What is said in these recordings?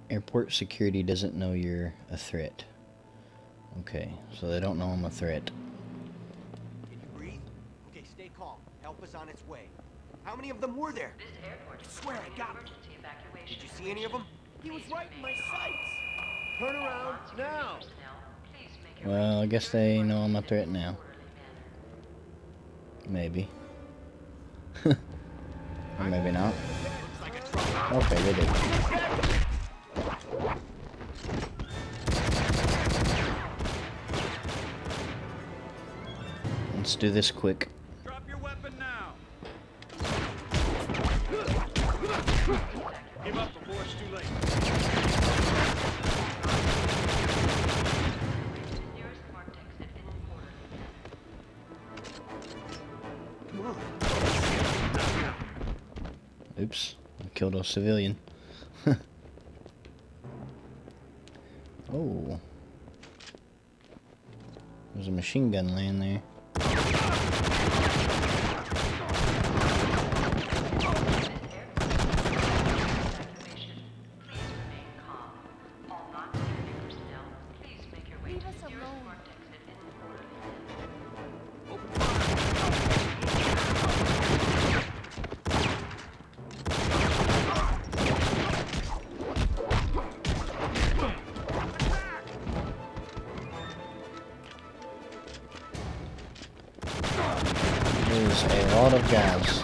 Airport security doesn't know you're a threat. Okay, so they don't know I'm a threat. Can you breathe? Okay, stay calm. Help is on its way. How many of them were there? This airport I swear I got him. emergency evacuation. Did you see any of them? He was right in my sights. Turn around now. Well, I guess they know I'm a threat now. Maybe. Or maybe not. Okay, they did. Let's do this quick. Drop your weapon now. Give up before it's too late. Oops, I killed a civilian. Oh. There's a machine gun laying there. There's a lot of guys.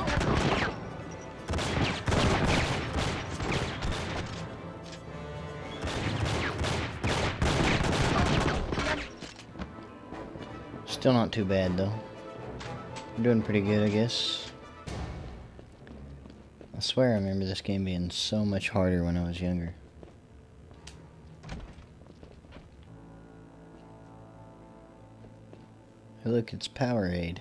Still not too bad though. I'm doing pretty good, I guess. I swear I remember this game being so much harder when I was younger. Hey look, it's Powerade.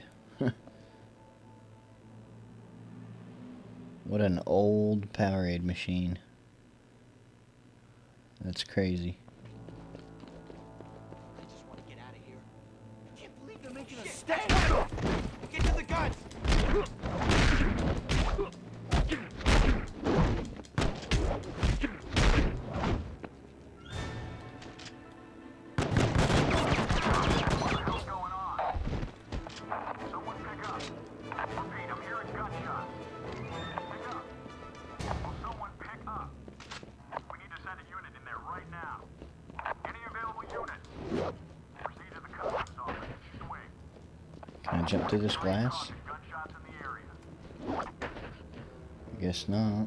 What an old Powerade machine. That's crazy. I just want to get out of here. I can't believe they're making us stand. Get to the guns. Can I jump through this glass? I guess not.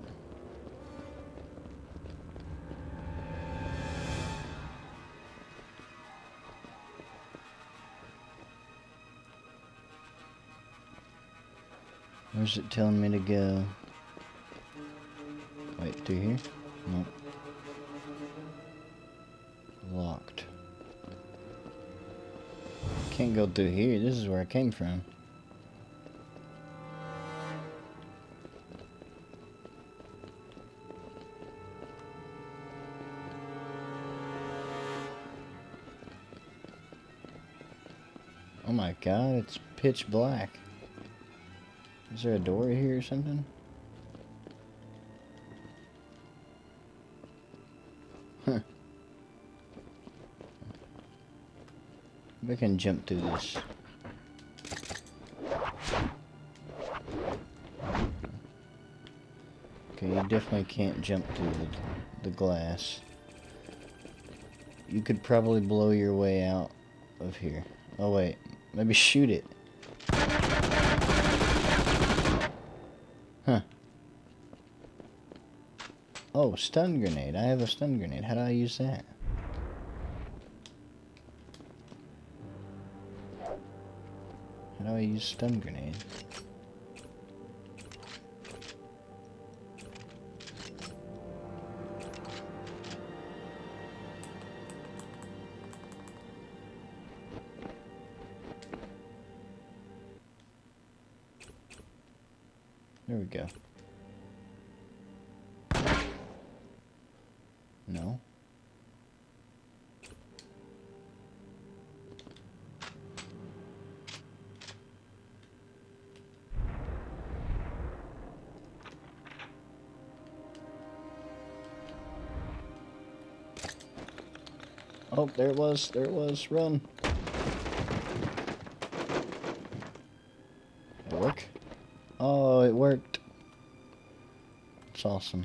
Where's it telling me to go? Wait, through here? Nope. Locked. Can't go through here. This is where I came from. Oh my god, it's pitch black. Is there a door here or something? Huh. We can jump through this. Okay, you definitely can't jump through the glass. You could probably blow your way out of here. Oh wait, maybe shoot it. Huh. Oh, stun grenade. I have a stun grenade. How do I use that? How do I use stun grenade? There we go. No. Oh, there it was. There it was. Run. Did it work? Oh, it worked. It's awesome.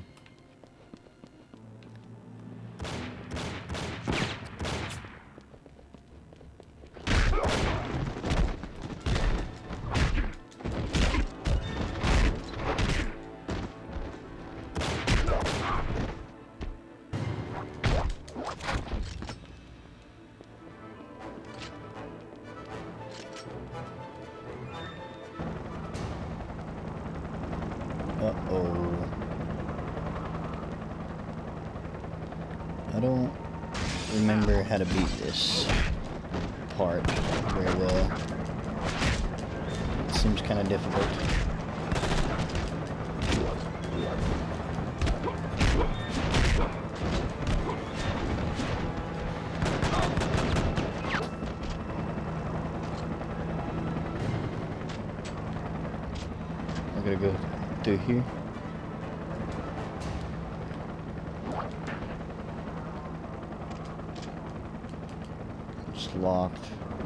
Uh-oh. I don't remember how to beat this part very well. It seems kind of difficult. I gotta go through here. It's locked.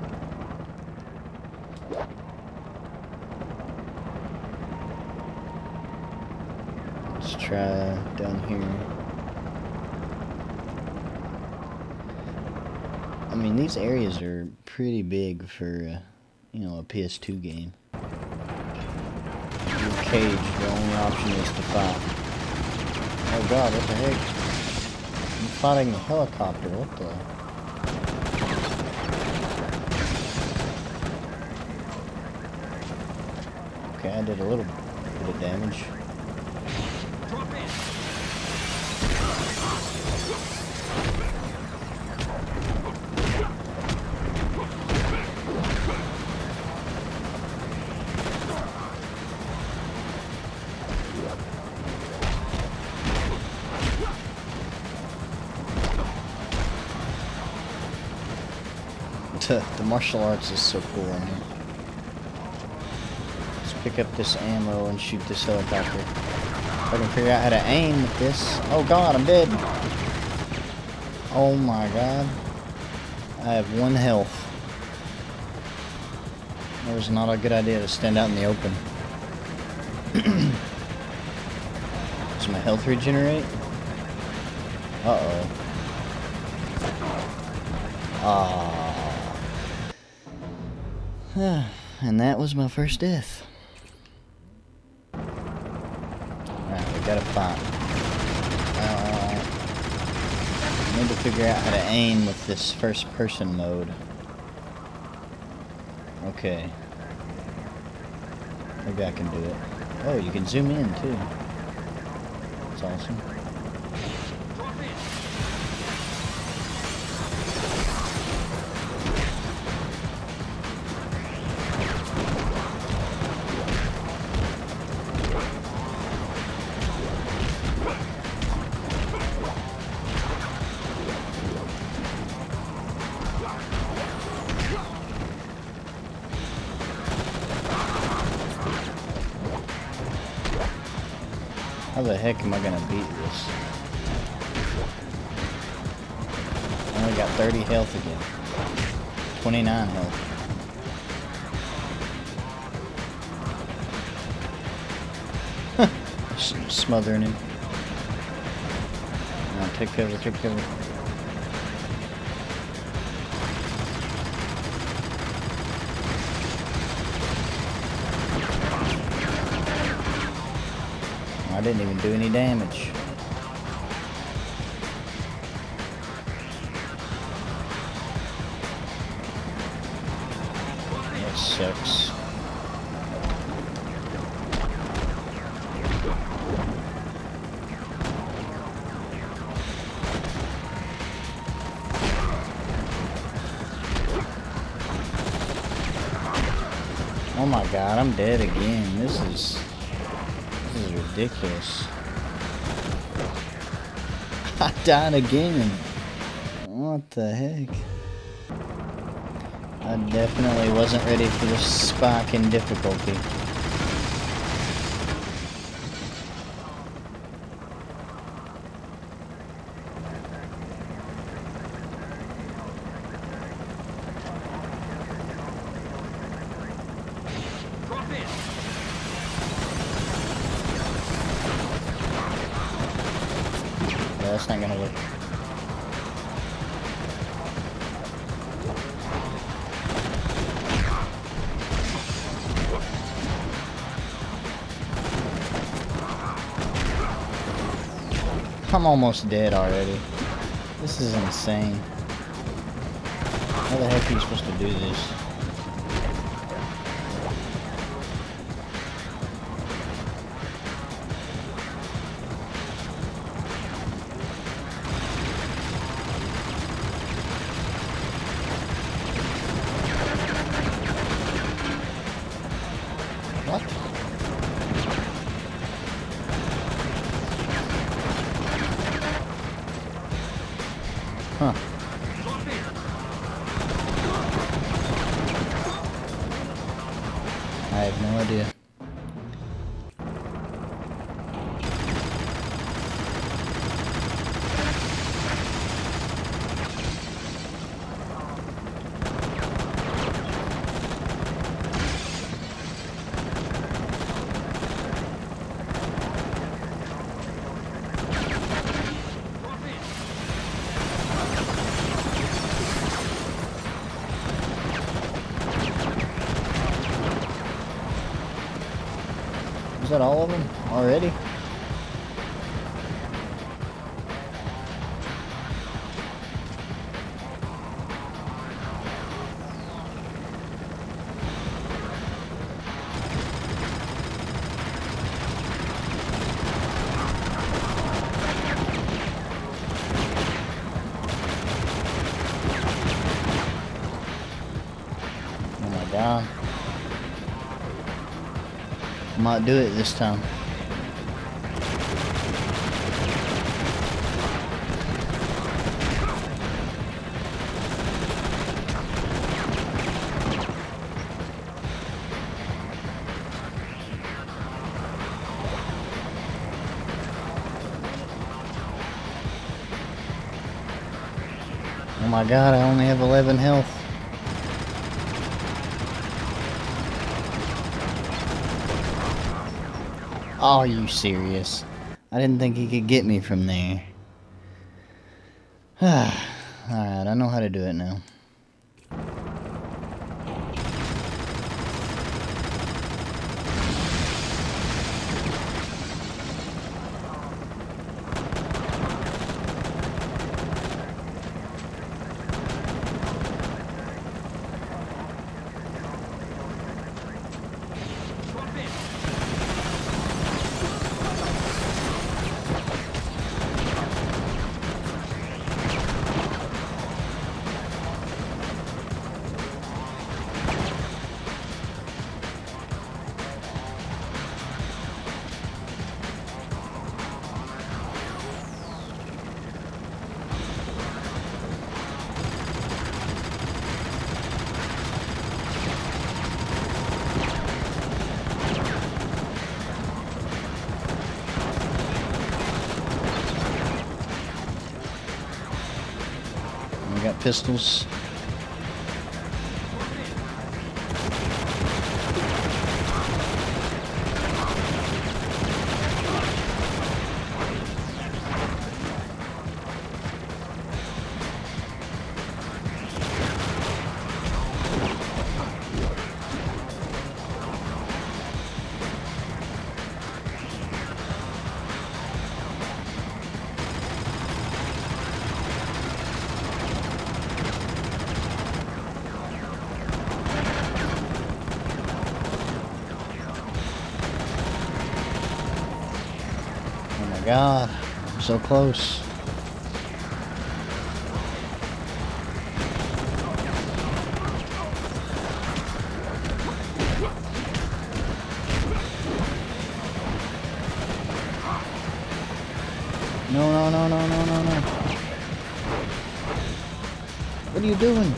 Let's try down here. I mean, these areas are pretty big for, you know, a PS2 game. Cage, the only option is to fight. Oh god, what the heck? I'm fighting a helicopter, what the? Okay, I did a little bit of damage. The martial arts is so cool in here. Let's pick up this ammo and shoot this helicopter. If I can figure out how to aim with this. Oh god, I'm dead. Oh my god. I have 1 health. That was not a good idea to stand out in the open. Does my health regenerate? Uh-oh. Ah. And that was my first death. Alright, we gotta fight. I need to figure out how to aim with this first person mode. Okay. Maybe I can do it. Oh, you can zoom in too. That's awesome. How the heck am I gonna beat this? I only got 30 health again. 29 health. Smothering him. Now take cover, take cover. I didn't even do any damage. That sucks. Oh my god, I'm dead again. This is ridiculous. I died again. What the heck? I definitely wasn't ready for this spike in difficulty. that's not gonna work. I'm almost dead already. This is insane. How the heck are you supposed to do this? What? Huh. I have no idea. Is that all of them already? Oh my god. Might do it this time. Oh my god, I only have 11 health. Oh, are you serious? I didn't think he could get me from there. Alright, I know how to do it now. We got pistols. God, I'm so close. No, no, no, no, no, no, no. What are you doing?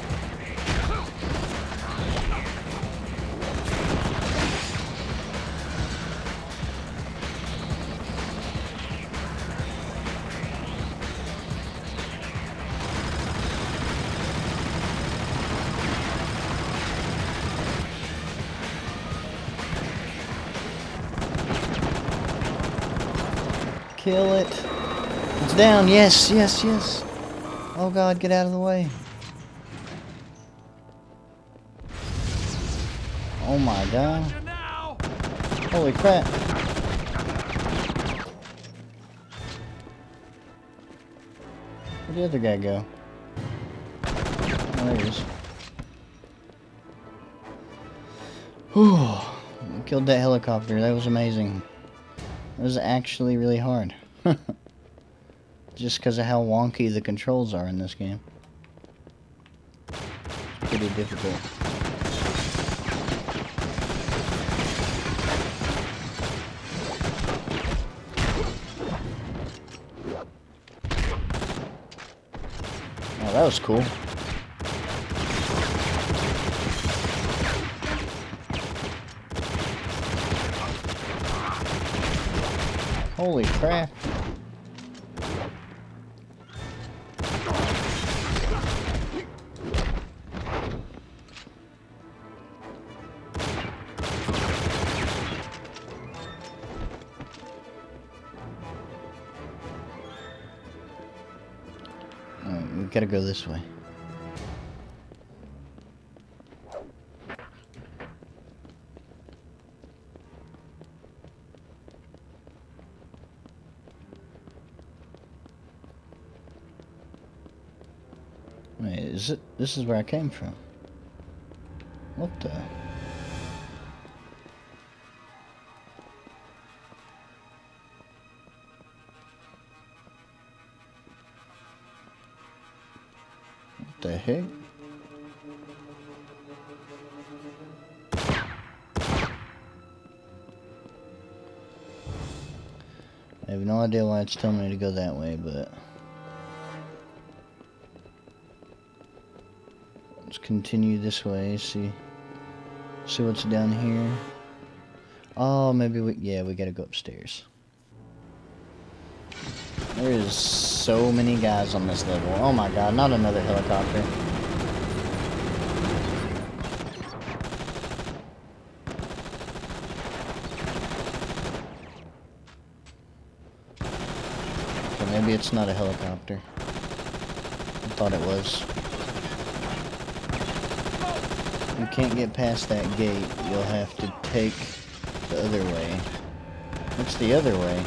Kill it. It's down. Yes, yes, yes. Oh God, get out of the way. Oh my God. Holy crap. Where'd the other guy go? Oh, there he is. Whew. We killed that helicopter. That was amazing. It was actually really hard. Just because of how wonky the controls are in this game. It's pretty difficult. Oh, that was cool. Holy crap. Alright, we gotta go this way. Wait, is it? This is where I came from. What the? What the heck? I have no idea why it's telling me to go that way, but let's continue this way. See what's down here. Oh, maybe we gotta go upstairs. There is so many guys on this level. Oh my God, not another helicopter. Okay, maybe it's not a helicopter. I thought it was. You can't get past that gate. You'll have to take the other way. What's the other way?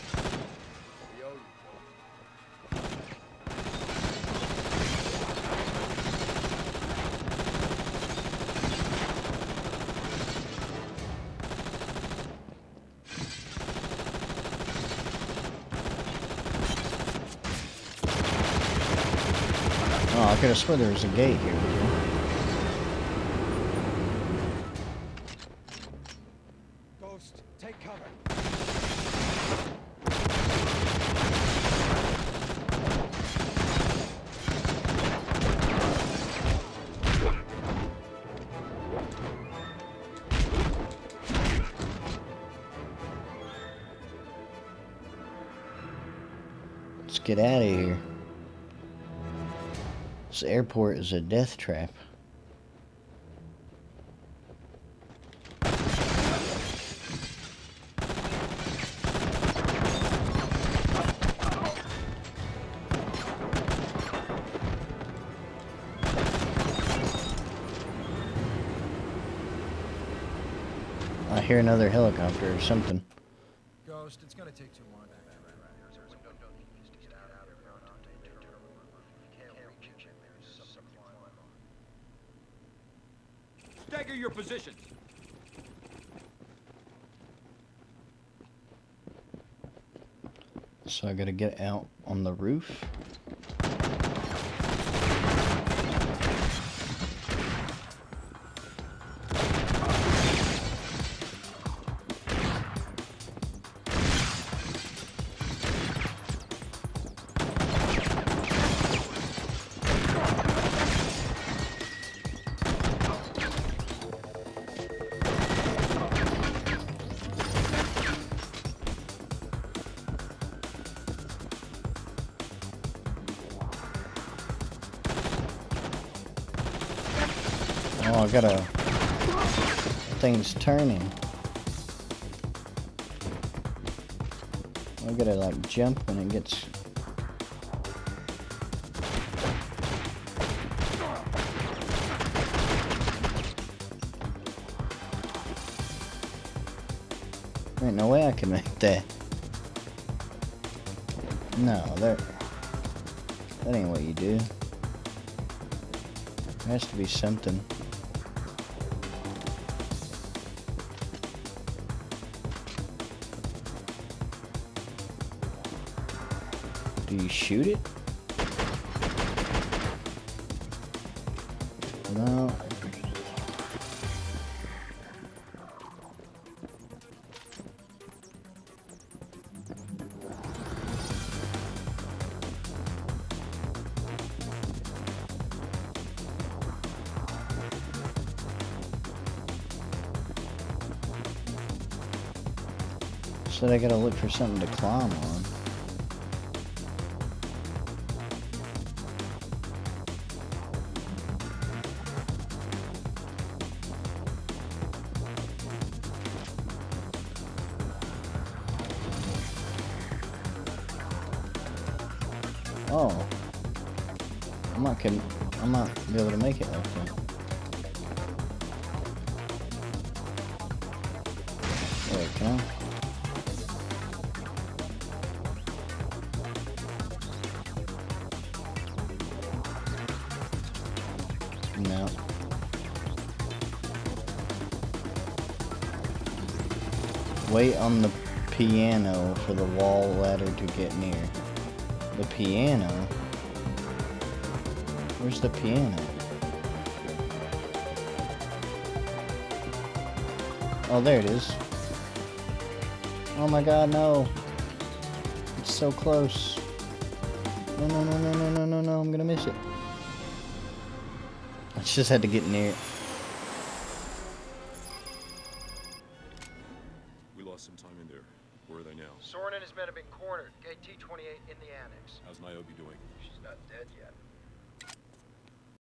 Oh, I could have sworn there was a gate here before. Ghost, take cover. Let's get out of here. This airport is a death trap. I hear another helicopter or something. Ghost, it's gonna take too long. Stagger your position. So I gotta get out on the roof. Oh, I gotta... thing's turning. I gotta like jump when it gets no way I can make that. No, that ain't what you do. There has to be something. Do you shoot it? No. So I gotta look for something to climb on. Oh. I might be able to make it like that. There we go. No. Wait on the piano for the wall ladder to get near. The piano? Where's the piano? Oh, there it is. Oh my god, no. It's so close. No, no, no, no, no, no, no, no, I'm gonna miss it. I just had to get near it. We lost some time in there. Where are they now? Soren and his men have been cornered. Gate T-28 in the annex. How's Niobe doing? She's not dead yet.